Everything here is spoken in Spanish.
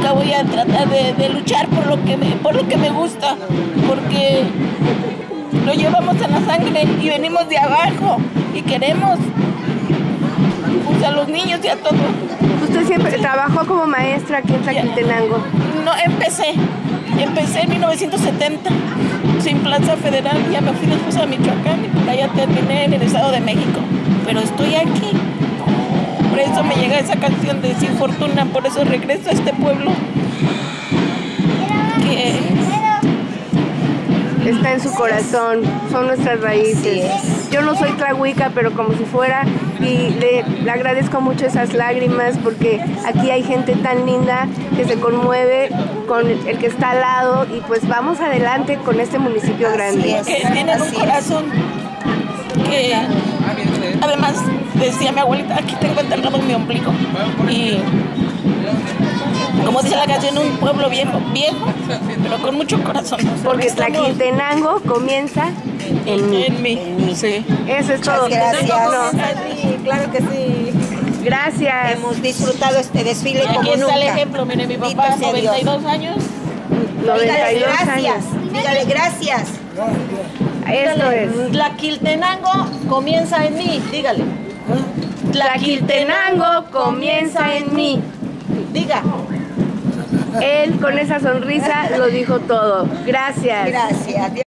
nunca voy a tratar de luchar por lo que me gusta, porque lo llevamos en la sangre y venimos de abajo y queremos pues, a los niños y a todos. ¿Usted siempre trabajó como maestra aquí en Tlaquiltenango? No, empecé en 1970, sin Plaza Federal, ya me fui después a Michoacán y ya terminé en el Estado de México, pero estoy aquí. Por eso me llega esa canción de Sin Fortuna, por eso regreso a este pueblo que está en su corazón, son nuestras raíces. Yo no soy tlahuica, pero como si fuera, y le agradezco mucho esas lágrimas porque aquí hay gente tan linda que se conmueve con el que está al lado y pues vamos adelante con este municipio grande. Que tienen un corazón que además decía mi abuelita, aquí tengo enterrado mi ombligo y como dice la canción, un pueblo viejo, pero con mucho corazón. Porque Tlaquiltenango comienza en mí. Sí. Eso es todo. Gracias. Claro que sí. Gracias. Hemos disfrutado este desfile Aquí como está nunca. el ejemplo, mire, mi papá, 92 años. 92 años. Dígale gracias. Esto es. Tlaquiltenango comienza en mí, dígale. Tlaquiltenango comienza en mí. Diga. Él con esa sonrisa lo dijo todo. Gracias. Gracias.